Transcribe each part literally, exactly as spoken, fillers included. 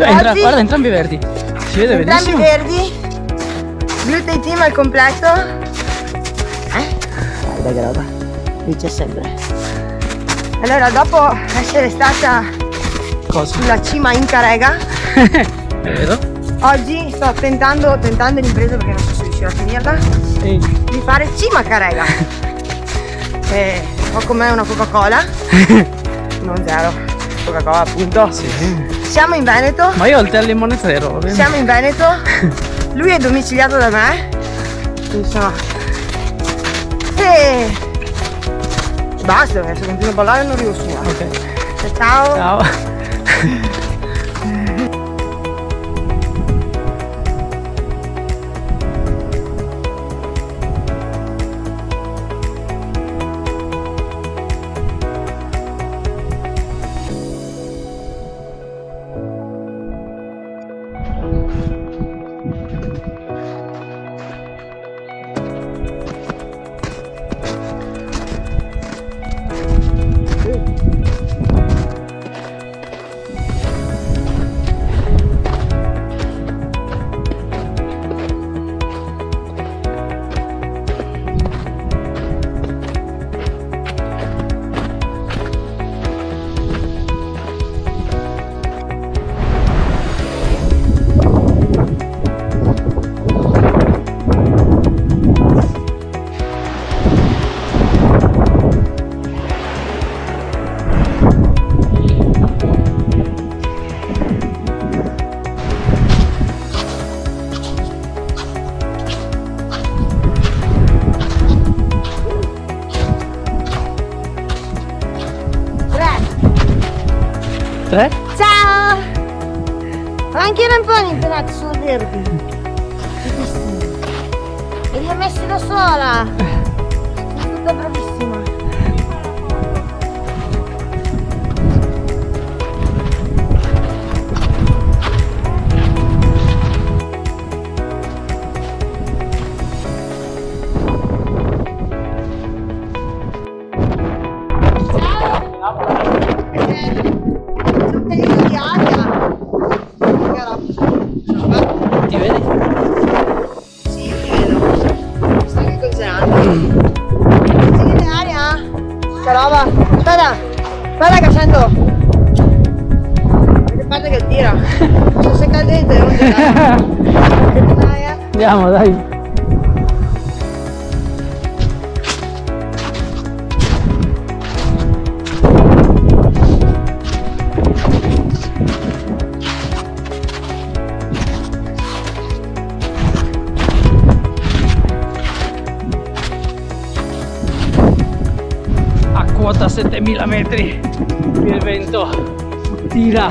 Entra, Oggi, guarda, entrambi verdi. Si vede entrambi benissimo. verdi. Glutei team al completo. Eh? Dai, che roba. Dice sempre. Allora, dopo essere stata Cosa? sulla cima in Carega, È vero? oggi sto tentando, tentando l'impresa perché non so se riuscirò a finirla, Ehi. di fare cima a Carega. E ho con me una Coca-Cola, non zero, Coca-Cola appunto. Sì. Siamo in Veneto, Ma io ho il tè al limone zero, va bene? siamo in Veneto, lui è domiciliato da me, insomma. E basta, perché se continuo a ballare non arrivo su. Ok. Ciao! Ciao. Tre? Ciao! Anche i ramponi imperati sono verdi. Bellissimi. E li ho messi da sola. Sono stata bravissima. Ti vedi? Sì, ti vedo. Sto anche congelando. Sei in aria? Che roba? Aspetta, aspetta che sento. Che parte che tira. Sto seccando dentro, devo girare. Dai, eh. Andiamo, dai. Quota settemila metri, il vento tira.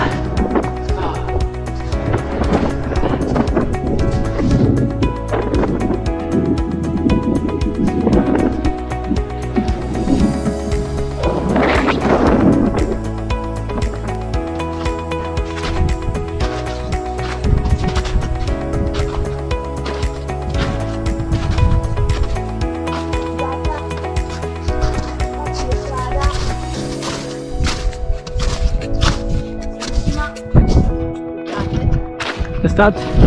Estate.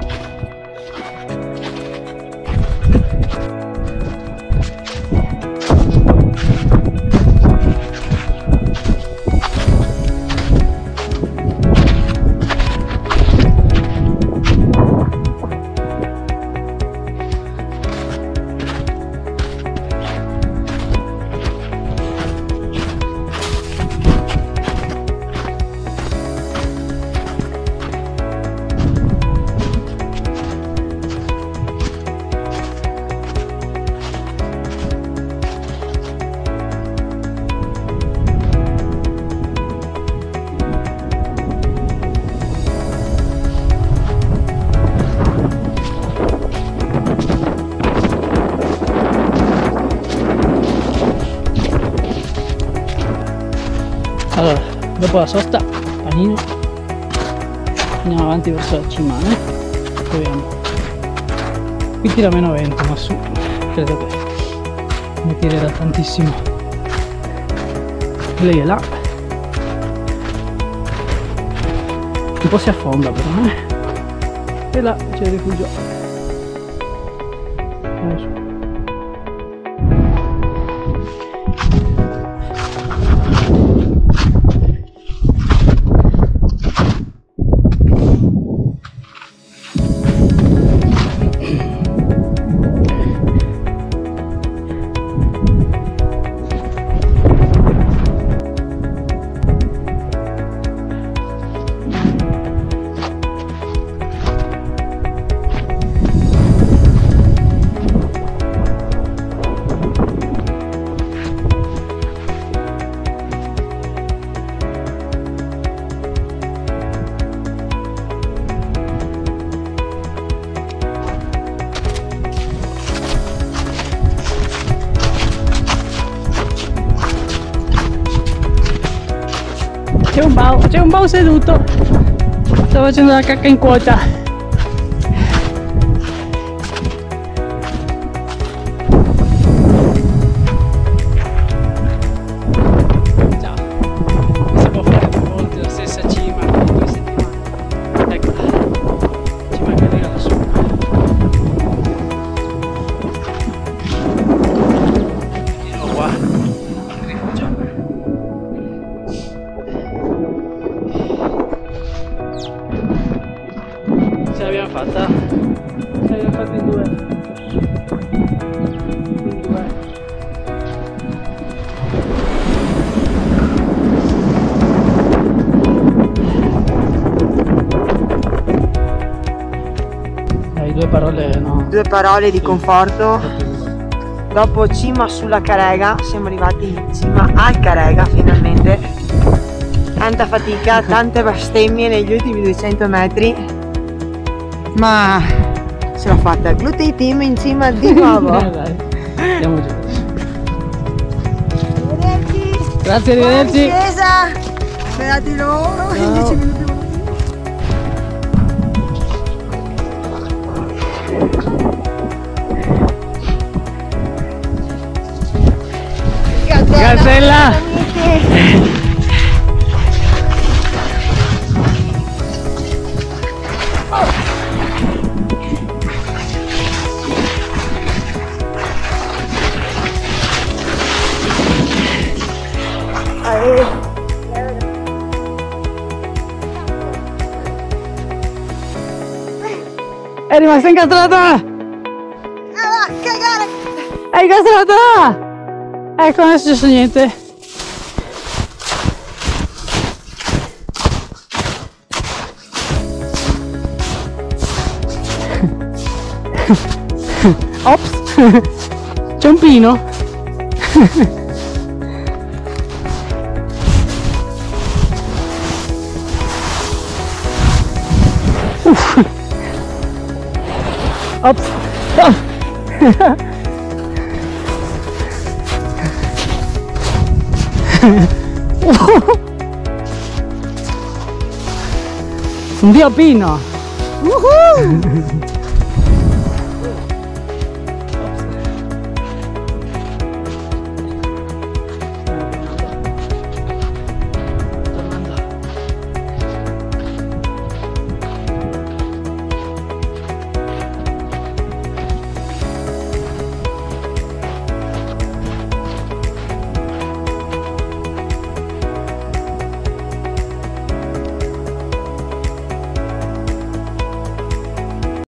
Allora, dopo la sosta, panino, andiamo avanti verso la cima, eh? Proviamo. Qui tira meno vento, ma su, credo che mi tirerà tantissimo. Lei è là. un po' si affonda però, eh? E là c'è il rifugio. Andiamo su. C'è un bau, c'è un bau seduto, sta facendo la cacca in quota. Ciao, si può fare due volte la stessa cima in due settimane. Ecco, cima che arriva lassù. Di nuovo qua, il rifugio. Ce l'abbiamo fatta, ce l'abbiamo fatta in due, in due. Dai, due parole, no? Due parole di conforto. Dopo cima sulla Carega, siamo arrivati in cima al Carega finalmente. Tanta fatica, tante bestemmie negli ultimi duecento metri, ma ce l'ho fatta. Glutei team in cima di nuovo. Dai, andiamo giù. Arrivederci. Grazie, arrivederci. Buona discesa. Beati loro in dieci minuti. Gazzella. È rimasta incastrata! Ah, cagare! È incastrata! Ecco, non è successo niente. Ops! C'è un pino? Uff. Ops! Oh. Un dio pino! Woohoo!